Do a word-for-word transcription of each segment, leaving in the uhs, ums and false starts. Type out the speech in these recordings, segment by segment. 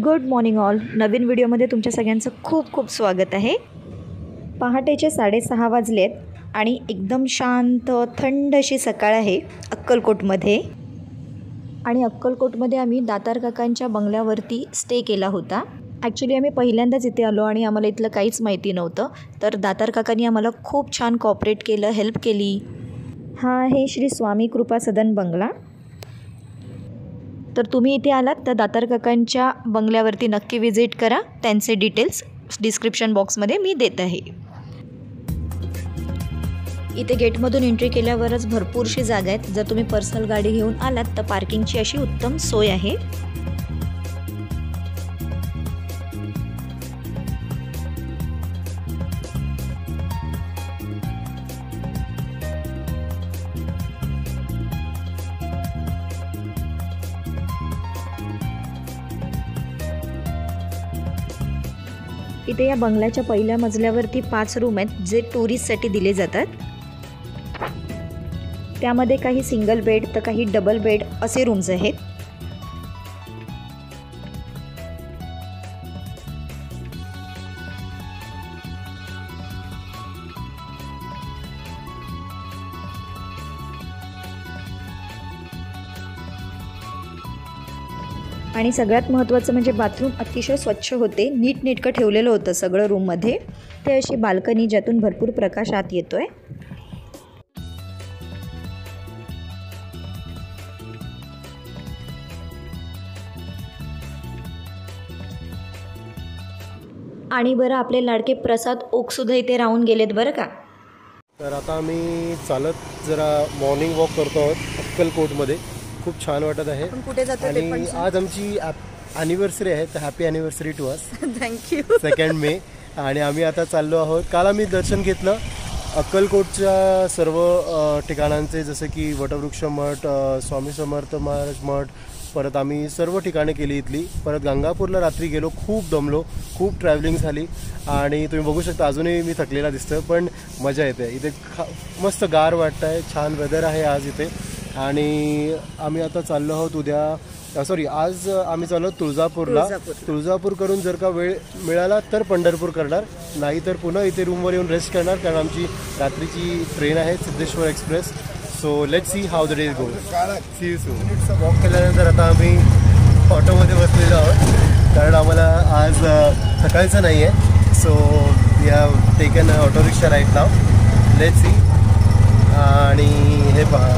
Good morning all. नवीन व्हिडिओमध्ये तुमच्या सगळ्यांचं खूप खूप स्वागत आहे. पहाटेचे साडेसहा वाजलेत आणि एकदम शांत थंड अशी सकाळ आहे अक्कलकोटमध्ये. आणि अक्कलकोटमध्ये आम्ही दातार काकांच्या बंगल्यावरती स्टे केला होता. ॲक्च्युली आम्ही पहिल्यांदाच इथे आलो आणि आम्हाला इथलं काहीच माहिती नव्हतं. तर दातार काकांनी आम्हाला खूप छान कॉपरेट केलं, हेल्प केली. हा आहे श्री स्वामी कृपा सदन बंगला. तर तुम्ही इथे आलात तर दातार काकांच्या बंगल्यावरती नक्की विजिट करा. त्यांचे डिटेल्स डिस्क्रिप्शन बॉक्समध्ये मी देत आहे. इथे गेटमधून एंट्री केल्यावरच भरपूरशी जागा आहेत. जर तुम्ही पर्सनल गाडी घेऊन आलात तर पार्किंगची अशी उत्तम सोय आहे. इथे या बंगल्याच्या पहिल्या मजल्यावरती पाच रूम आहेत जे टुरिस्टसाठी दिले जातात. त्यामध्ये काही सिंगल बेड तर काही डबल बेड असे रूम्स आहेत. आणि सगळ्यात महत्त्वाचं म्हणजे बाथरूम अतिशय स्वच्छ होते. नीटनेटकं ठेवलेलं होतं सगळं रूममध्ये. ते अशी बाल्कनी ज्यातून भरपूर प्रकाश आत येतोय. आणि बरं आपले लाडके प्रसाद ओकसुद्धा इथे राहून गेलेत बरं का. तर आता आम्ही चालत जरा मॉर्निंग वॉक करतो आहोत अक्कलकोटमध्ये. खूप छान वाटत आहे. कुठे जातो आणि आज आमची ॲनिव्हर्सरी आहे तर happy anniversary to us. Thank you. Second May. आणि आम्ही आता चाललो आहोत. काल आम्ही दर्शन घेतलं अक्कलकोटच्या सर्व ठिकाणांचे, जसं की वटवृक्ष मठ, स्वामी समर्थ महाराज मठ, परत आम्ही सर्व ठिकाणे केली इथली. परत गंगापूरला रात्री गेलो. खूप दमलो, खूप ट्रॅव्हलिंग झाली आणि तुम्ही बघू शकता अजूनही मी थकलेला दिसतोय, पण मजा येते. इथे खा मस्त गार वाटतं आहे. छान वेदर आहे आज इथे. आणि आम्ही आता चाललो आहोत उद्या सॉरी आज आम्ही चाललो आहोत तुळजापूरला. तुळजापूर करून जर का वेळ मिळाला तर पंढरपूर करणार, नाही तर पुन्हा इथे रूमवर येऊन रेस्ट करणार, कारण आमची रात्रीची ट्रेन आहे Siddheshwar express. So let's see how the day goes. See you soon. Walk केल्यानंतर आता आम्ही ऑटोमध्ये बसलेलो आहोत, कारण आम्हाला आज सकाळचं नाही आहे. So we have taken auto rickshaw right now. Let's see. आणि हे पहा,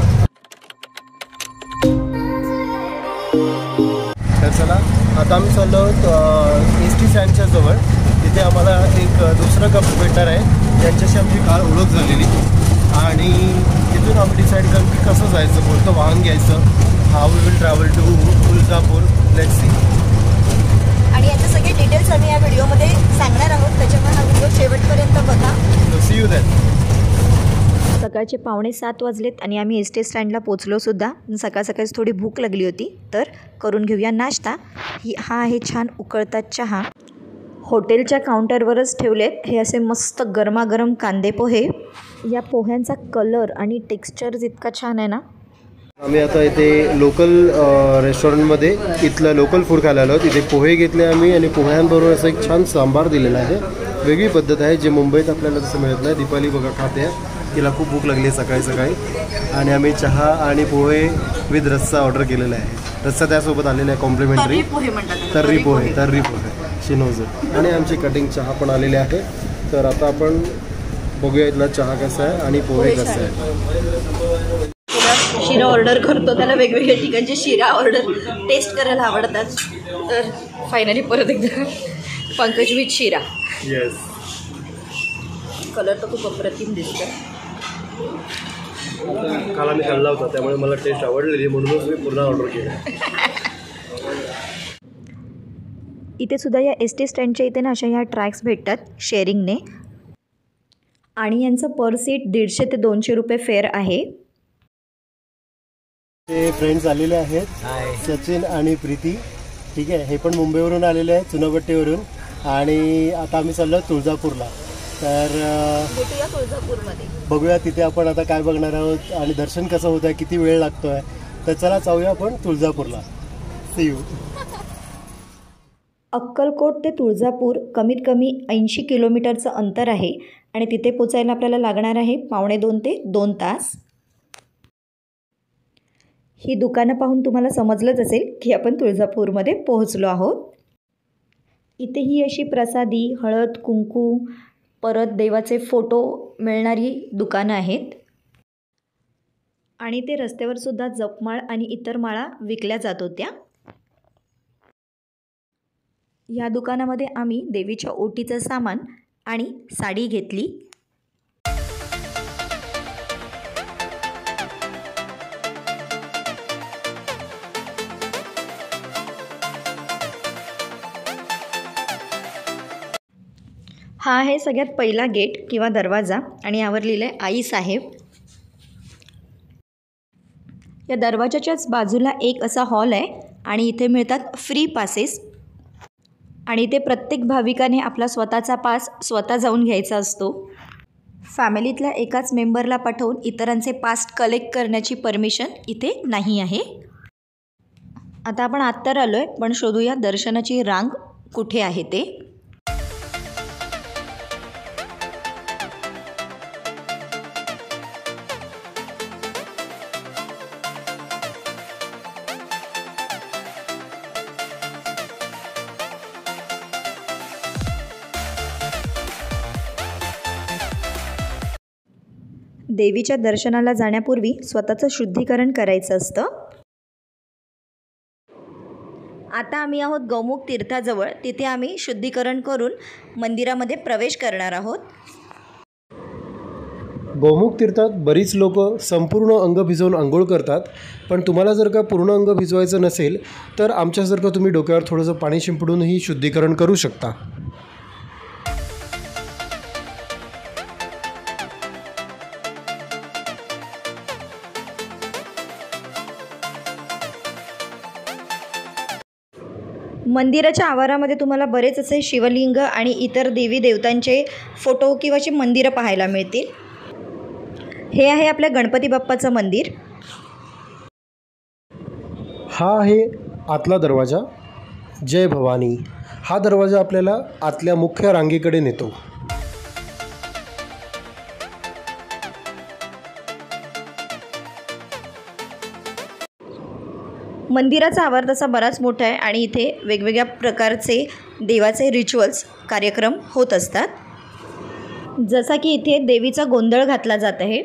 तर चला आता आम्ही चाललो आहोत एस टी स्टँडच्या जवळ. तिथे आम्हाला एक दुसरं कप भेटणार आहे, त्यांच्याशी आमची काल ओळख झालेली. आणि तिथून आम्ही डिसाईड करू की कसं जायचं, कोणतं वाहन घ्यायचं, how we will travel to Tuljapur. Let's see. आणि याचे सगळे डिटेल्स आम्ही या व्हिडिओमध्ये सांगणार आहोत, त्याच्यामुळे हा व्हिडिओ शेवटपर्यंत बघा. See you then. सकाळचे पावणे सात वाजलेत आणि आम्ही एस टी स्टँडला पोचलो सुद्धा. सकाळ सकाळीच थोडी भूक लागली होती, तर करून घेऊया नाश्ता. ही हा आहे छान उकळता चहा. हॉटेलच्या काउंटरवरच ठेवलेत हे असे मस्त गरमागरम कांदे पोहे. या पोह्यांचा कलर आणि टेक्स्चर इतका छान आहे ना. आम्ही आता इथे लोकल रेस्टॉरंटमध्ये इथलं लोकल फूड खायला आलो. तिथे पोहे घेतले आम्ही आणि पोह्यांबरोबर असं एक छान सांबार दिलेला आहे. वेगळी पद्धत आहे जे मुंबईत आपल्याला तसं मिळत नाही. दीपाली बघा खाते आहे, तिला खूप भूक लागली आहे सकाळी सकाळी. आणि आम्ही चहा आणि पोहे विथ रस्सा ऑर्डर केलेला आहे. रस्सा त्यासोबत आलेला आहे कॉम्प्लिमेंटरी. तर्री पोहे तर्री पोहे शिनोज. आणि आमची कटिंग चहा पण आलेली आहे. तर आता आपण बघूया इथला चहा कसा आहे आणि पोहे कसा आहे. शिरा ऑर्डर करतो, त्याला वेगवेगळ्या ठिकाणचे शिरा ऑर्डर टेस्ट करायला आवडतात. तर फायनली परत एकदा Pankaj with sheera. Yes. Colour तर खूप अप्रतिम दिसतो. काल आम्ही खाल्ला होता त्यामुळे मला टेस्ट आवडलेली, म्हणूनच मी पूर्ण ऑर्डर केलं. इथे सुद्धा या एस टी स्टँडच्या इथे ना अशा ह्या ट्रॅक्स भेटतात शेअरिंगने. आणि यांचं पर सीट दीडशे ते दोनशे रुपये फेअर आहे. ते फ्रेंड्स आलेले आहेत, सचिन आणि प्रीती. ठीक आहे, हे पण मुंबईवरून आलेले आहेत, चुनाभट्टीवरून. आणि आता आम्ही चाललो तुळजापूरला. तर तुळजापूरमध्ये बघूया तिथे आपण आता काय बघणार आहोत आणि दर्शन कसं होत आहे, किती वेळ लागतो आहे. तर चला जाऊया आपण तुळजापूरला. C you. अक्कलकोट ते तुळजापूर कमीत कमी ऐंशी किलोमीटरचं अंतर आहे आणि तिथे पोचायला आपल्याला लागणार आहे पावणे दोन ते दोन तास. ही दुकानं पाहून तुम्हाला समजलंच असेल की आपण तुळजापूरमध्ये पोहोचलो आहोत. इथे ही अशी प्रसादी, हळद कुंकू, परत देवाचे फोटो मिळणारी दुकानं आहेत आणि ते रस्त्यावर सुद्धा जपमाळ आणि इतर माळा विकल्या जात होत्या. या दुकानामध्ये आम्ही देवीच्या ओटीचं सामान आणि साडी घेतली. हा आहे सगळ्यात पहिला गेट किंवा दरवाजा आणि यावर लिहिलं आहे आई साहेब. या दरवाजाच्याच बाजूला एक असा हॉल आहे आणि इथे मिळतात फ्री पासेस आणि इथे प्रत्येक भाविकाने आपला स्वतःचा पास स्वतः जाऊन घ्यायचा असतो. फॅमिलीतल्या एकाच मेंबरला पाठवून इतरांचे पास कलेक्ट करण्याची परमिशन इथे नाही आहे. आता आपण आत तर आलो आहे, पण शोधूया दर्शनाची रांग कुठे आहे ते. देवीच्या दर्शनाला जाण्यापूर्वी स्वतःचं शुद्धीकरण करायचं असतं. आता आम्ही आहोत गौमुख तीर्थाजवळ. तिथे आम्ही शुद्धीकरण करून मंदिरामध्ये प्रवेश करणार आहोत. गौमुख तीर्थात बरीच लोक संपूर्ण अंग भिजवून आंघोळ करतात, पण तुम्हाला जर का पूर्ण अंग भिजवायचं नसेल तर आमच्यासारखं तुम्ही डोक्यावर थोडंसं पाणी शिंपडूनही शुद्धीकरण करू शकता. मंदिराच्या आवारामध्ये तुम्हाला बरेच असे शिवलिंग आणि इतर देवी देवतांचे फोटो किंवा अशी मंदिरं पाहायला मिळतील. हे आहे आपल्या गणपती बाप्पाचं मंदिर. हा आहे आतला दरवाजा. जय भवानी. हा दरवाजा आपल्याला आतल्या मुख्य रांगेकडे नेतो. मंदिराचा आवार तसा बराच मोठा आहे आणि इथे वेगवेगळ्या प्रकारचे देवाचे रिच्युअल्स कार्यक्रम होत असतात. जसा की इथे देवीचा गोंधळ घातला जात आहे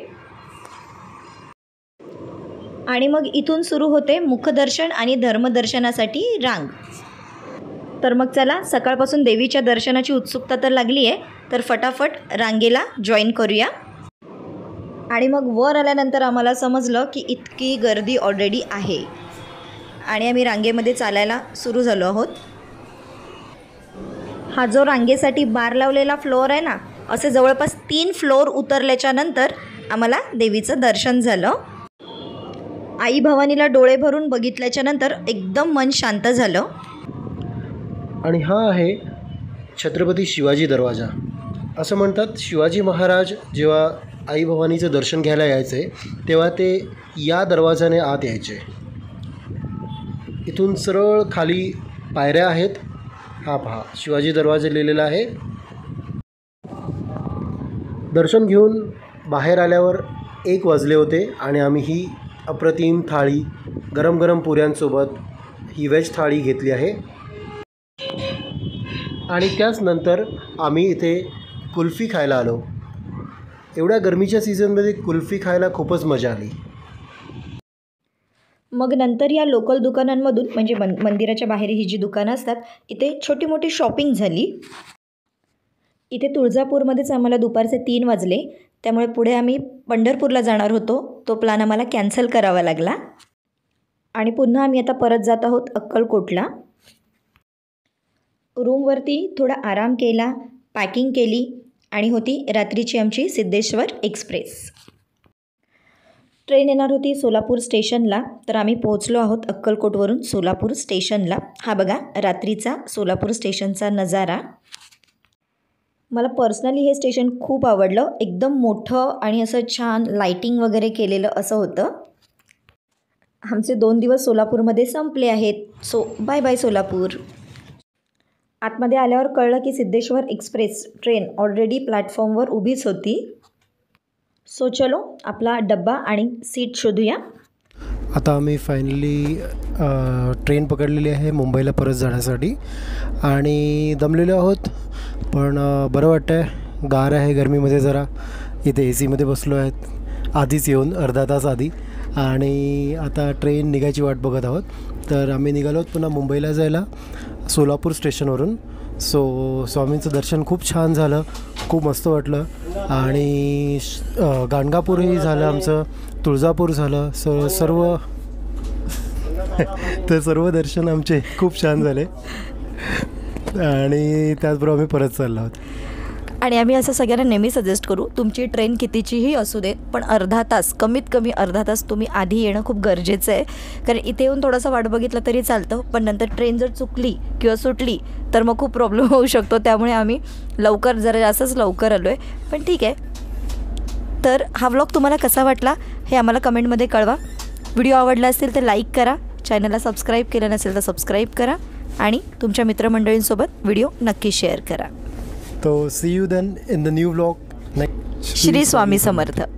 आणि मग इथून सुरू होते मुखदर्शन आणि धर्मदर्शनासाठी रांग. तर मग चला, सकाळपासून देवीच्या दर्शनाची उत्सुकता तर लागली आहे, तर फटाफट रांगेला जॉईन करूया. आणि मग वर आल्यानंतर आम्हाला समजलं की इतकी गर्दी ऑलरेडी आहे आणि आम्ही रांगेमध्ये चालायला सुरू झालो आहोत. हा जो रांगेसाठी बार लावलेला फ्लोअर आहे ना, असे जवळपास तीन फ्लोअर उतरल्याच्या नंतर आम्हाला देवीचं दर्शन झालं. आई भवानीला डोळे भरून बघितल्याच्या नंतर एकदम मन शांत झालं. आणि हा आहे छत्रपती शिवाजी दरवाजा. असं म्हणतात शिवाजी महाराज जेव्हा आई भवानीचं दर्शन घ्यायला यायचे तेव्हा ते या दरवाजाने आत यायचे. इथून सरळ खाली पायऱ्या आहेत. हा पहा, शिवाजी दरवाजा लिहिलेला आहे. दर्शन घेऊन बाहेर आल्यावर एक वाजले होते आणि आम्ही ही अप्रतिम थाळी गरम गरम पुऱ्यांसोबत ही व्हेज थाळी घेतली आहे. आणि त्याच नंतर आम्ही इथे कुल्फी खायला आलो. एवढ्या गरमीच्या सीझनमध्ये कुल्फी खायला खूपच मजा आली. मग नंतर या लोकल दुकानांमधून, म्हणजे मन मंदिराच्या बाहेर ही जी दुकानं असतात, इथे छोटी मोठी शॉपिंग झाली. इथे तुळजापूरमध्येच आम्हाला दुपारचे तीन वाजले, त्यामुळे पुढे आम्ही पंढरपूरला जाणार होतो. तो प्लॅन आम्हाला कॅन्सल करावा लागला आणि पुन्हा आम्ही आता परत जात आहोत अक्कलकोटला. रूमवरती थोडा आराम केला, पॅकिंग केली आणि होती रात्रीची आमची सिद्धेश्वर एक्सप्रेस. ट्रेन येणार होती सोलापूर स्टेशनला, तर आम्ही पोहोचलो आहोत अक्कलकोटवरून सोलापूर स्टेशनला. हा बघा रात्रीचा सोलापूर स्टेशनचा नजारा. मला पर्सनली हे स्टेशन खूप आवडलं. एकदम मोठं आणि असं छान लाईटिंग वगैरे केलेलं असं होतं. आमचे दोन दिवस सोलापूरमध्ये संपले आहेत. So bye bye Solapur. आतमध्ये आल्यावर कळलं की सिद्धेश्वर एक्सप्रेस ट्रेन ऑलरेडी प्लॅटफॉर्मवर उभीच होती. सो चलो आपला डब्बा आणि सीट शोधूया. आता आम्ही फायनली ट्रेन पकडलेली आहे मुंबईला परत जाण्यासाठी आणि दमलेलो आहोत, पण अ, बरं वाटतं आहे. गार आहे गरमीमध्ये जरा. इथे ए सीमध्ये बसलो आहेत आधीच येऊन अर्धा तास आधी, आणि आता ट्रेन निघायची वाट बघत आहोत. तर आम्ही निघालो आहोत पुन्हा मुंबईला जायला सोलापूर स्टेशनवरून. सो स्वामींचं दर्शन खूप छान झालं, खूप मस्त वाटलं. आणि श- अ, गाणगापूरही झालं आमचं, तुळजापूर झालं. स सर्व तर सर्व दर्शन आमचे खूप छान झाले आणि त्याचबरोबर आम्ही परत चाललो आहोत. आणि आम्ही असं सगळ्यांना नेहमी सजेस्ट करू, तुमची ट्रेन कितीचीही असू दे पण अर्धा तास, कमीत कमी अर्धा तास तुम्ही आधी येणं खूप गरजेचं आहे. कारण इथे येऊन थोडंसं वाट बघितलं तरी चालतं, पण नंतर ट्रेन जर चुकली किंवा सुटली तर मग खूप प्रॉब्लेम होऊ शकतो. त्यामुळे आम्ही लवकर, जरा जास्तच लवकर आलो आहे, पण ठीक आहे. तर हा व्लॉग तुम्हाला कसा वाटला हे आम्हाला कमेंटमध्ये कळवा. व्हिडिओ आवडला असेल तर लाईक करा, चॅनलला सबस्क्राईब केलं नसेल तर सबस्क्राईब करा आणि तुमच्या मित्रमंडळींसोबत व्हिडिओ नक्की शेअर करा. तो see you then in the new vlog. Shri Swami Samarth.